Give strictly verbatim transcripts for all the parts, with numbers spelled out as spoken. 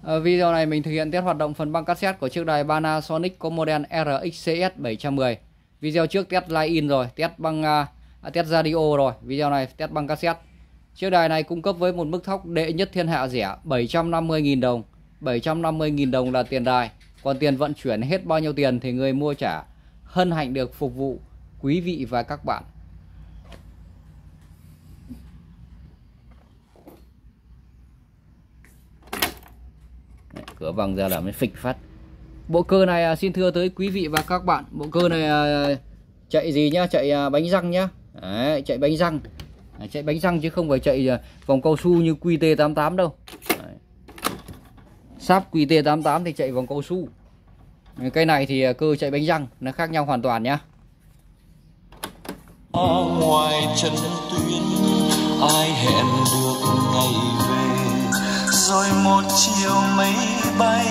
Ở video này mình thực hiện test hoạt động phần băng cassette của chiếc đài Panasonic có model R X C S bảy một không. Video trước test line in rồi, test băng à, test radio rồi, video này test băng cassette. Chiếc đài này cung cấp với một mức thóc đệ nhất thiên hạ rẻ bảy trăm năm mươi nghìn đồng. bảy trăm năm mươi nghìn đồng là tiền đài, còn tiền vận chuyển hết bao nhiêu tiền thì người mua trả. Hân hạnh được phục vụ quý vị và các bạn. Đấy, cửa vòng ra là mới phịch phát. Bộ cơ này xin thưa tới quý vị và các bạn, bộ cơ này chạy gì nhá, chạy bánh răng nhá. Đấy, chạy bánh răng. Đấy, chạy bánh răng chứ không phải chạy vòng cao su như Q T tám tám đâu. Đấy. Sáp Q T tám tám thì chạy vòng cao su. Cái này thì cơ chạy bánh răng, nó khác nhau hoàn toàn nhá. Ở ngoài chân tuyến ai hẹn được ngày về, rồi một chiều mây bay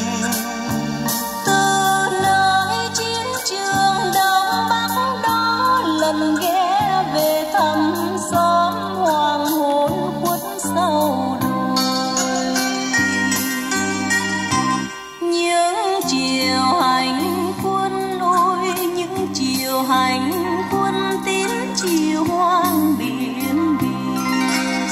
từ nơi chiến trường đông bắc đó, lần ghé về thăm xóm hoàng hôn khuất sau đồi. Những chiều hành quân ôi, những chiều hành quân tín chiều hoang biển biển.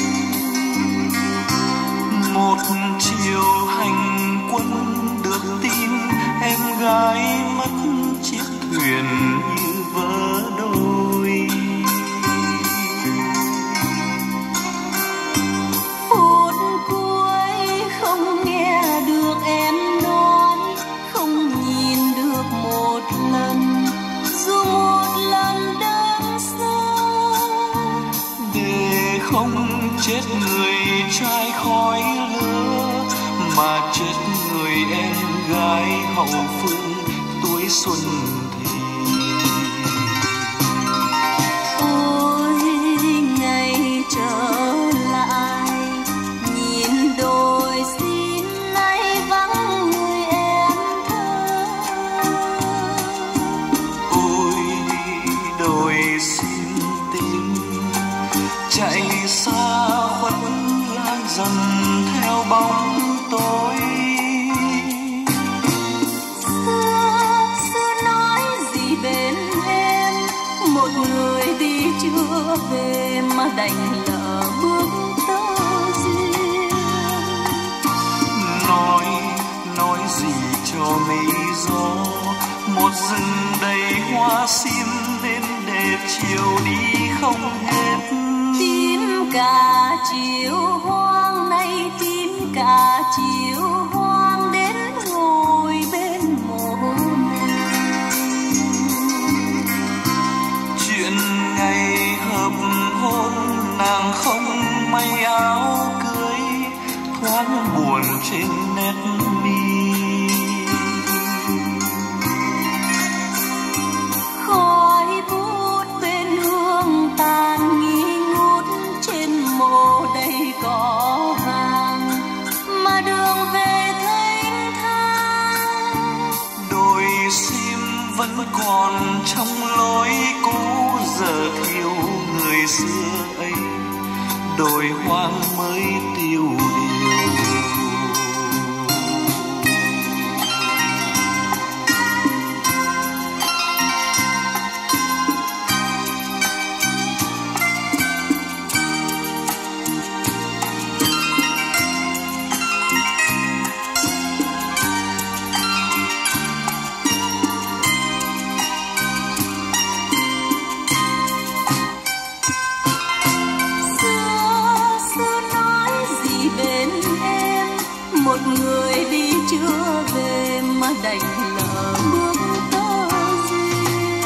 một chiều hành quân được tin em gái mất chiếc thuyền như vỡ đôi. Phút cuối không nghe được em nói, không nhìn được một lần, dù một lần đơn sơ. Để không chết người trai khói lửa, mà chết người em gái hậu phương tuổi xuân thì. Ôi ngày trở lại, nhìn đồi xin nay vắng người em thơ. Ôi đồi xin tìm chạy xa khuất lan dần theo bóng tối. Xưa xưa nói gì bên em, một người đi chưa về mà đành lỡ bước tơ duyên. Nói nói gì cho mây gió, một rừng đầy hoa sim đến để chiều đi không hết. Tím cả chiều hoang nay, tím cả chiều hoang đến ngồi bên mồ nàng. Chuyện ngày hợp hôn nàng không may áo cưới, thoáng buồn trên nét mi. Khói bút bên hương tàn nghi ngút, trên mộ đầy cỏ vàng mà đường về thênh thang. Đồi sim vẫn còn trong lối cũ, giờ thiếu người xưa ấy, đồi hoang mới tiêu điều. Một người đi chưa về mà đành lỡ bước tơ duyên.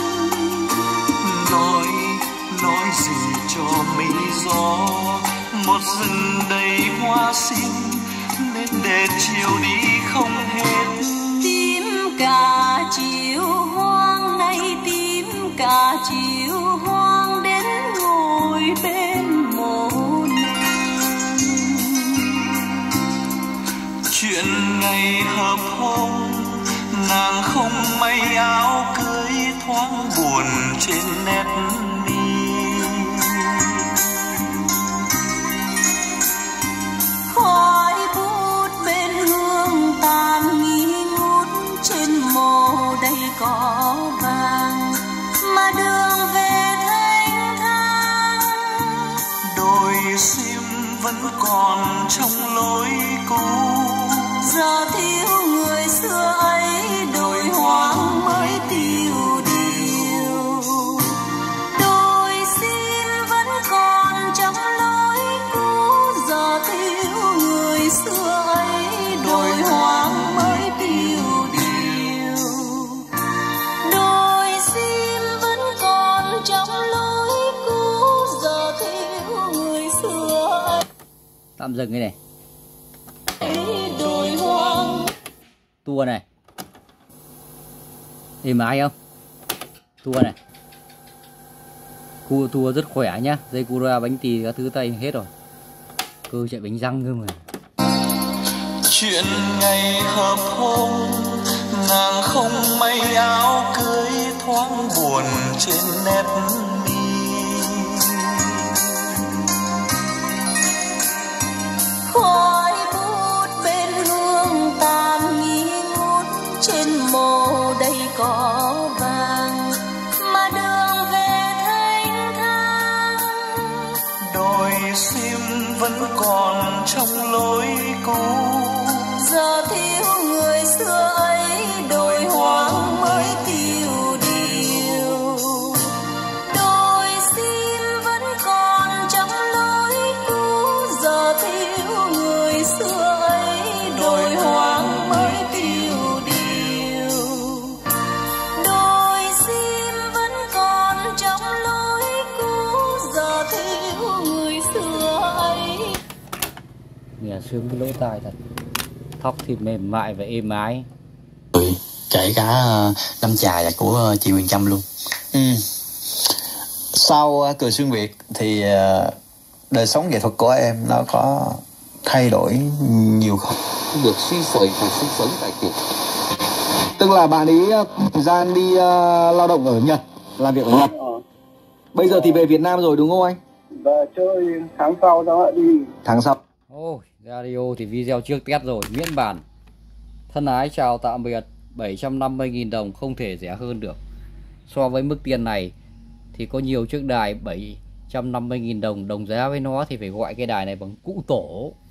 Nói nói gì cho mây gió, một rừng đầy hoa sim nên để chiều đi không hết. Tím cả chiều hoang nay, tím cả chiều hoang đến ngồi bên mộ nàng. Chuyện ngày hợp hôn nàng không may áo cưới, thoáng buồn trên nét mi. Khói bút vẫn còn trong lối cũ. Giờ thiếu người xưa ấy, đồi hoang mới tiêu điều. Đồi xin vẫn còn trong lối cũ, giờ thiếu người xưa ấy, đồi hoang mới tiêu điều. Đồi xin vẫn còn trong lối cũ, giờ thiếu người xưa ấy. Tạm dừng cái này. Đồi hoang. Tua này. Êm ái không? Tua này. Cua tua rất khỏe nhá. Dây cura bánh tì các thứ tay hết rồi. Cơ chạy bánh răng cơ mà. Chuyện ngày hợp hôm, nàng không may áo cưới, thoáng buồn trên nét mi. Khói bút bên hương tàn nghi ngút, trên mồ đầy cỏ vàng mà đường về thanh thang. Đồi sim vẫn còn trong lối cũ, Giờ thiếu người xưa ấy, đồi hoang mới tiêu điều. Đồi sim vẫn còn trong lối cũ, giờ thiếu người xưa ấy, đồi hoang mới tiêu điều. Đồi sim vẫn còn trong lối cũ, giờ thiếu người xưa ấy. Nghe sướng cái lỗ tai thật. Thóc thì mềm mại và êm ái. Kể cả uh, Lâm Chài của uh, chị Huyền Trâm luôn. Ừ. Sau uh, Cười Xuyên Việt thì uh, đời sống nghệ thuật của em nó có thay đổi nhiều không? Được suy sởi và sinh sống tại Việt. Tức là bạn ấy thời gian đi uh, lao động ở Nhật, làm việc ở Nhật. Bây giờ thì về Việt Nam rồi đúng không anh? Và chơi tháng sau đó đi. Tháng sau. Ôi, radio thì video trước test rồi, miễn bản. Thân ái chào tạm biệt. Bảy trăm năm mươi nghìn đồng không thể rẻ hơn được. So với mức tiền này thì có nhiều chiếc đài bảy trăm năm mươi nghìn đồng đồng giá với nó thì phải gọi cái đài này bằng cũ tổ.